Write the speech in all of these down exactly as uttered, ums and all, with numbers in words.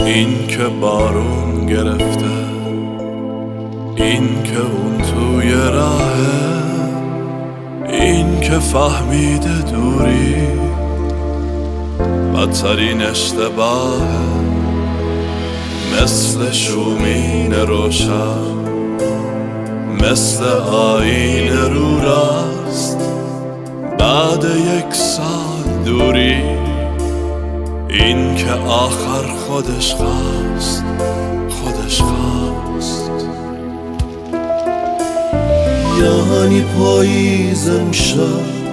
این که بارون گرفته، این که اون توی راهه، این که فهمیده دوری بدترین اشتباهه. مثل شومین روشن، مثل آیین رو راست، بعد یک سال دوری این که آخر خودش خواست، خودش خواست. یعنی پاییز امشب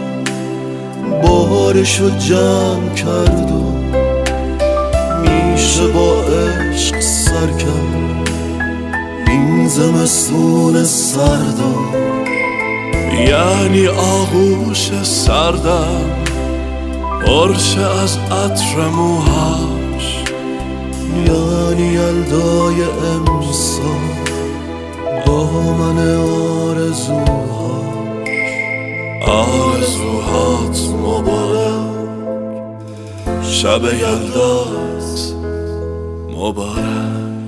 بارشو جمع کرد و میشه با عشق سر کرد این زمستون سردا. یعنی آغوش سردم پرشه از عطر موهاش، یعنی یلدای امسال با من آرزوهاش. آرزوهات مبارک، شب یلدات مبارک.